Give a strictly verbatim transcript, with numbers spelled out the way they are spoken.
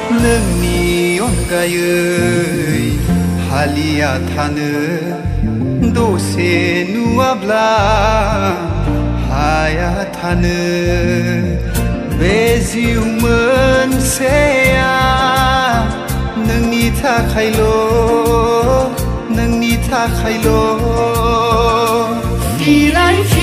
नोंनि अनगायै हालिया थानो दसे नुवाब्ला हाया थानो बे जिउ मोनसेया नोंनि थाखायल' नोंनि थाखायल'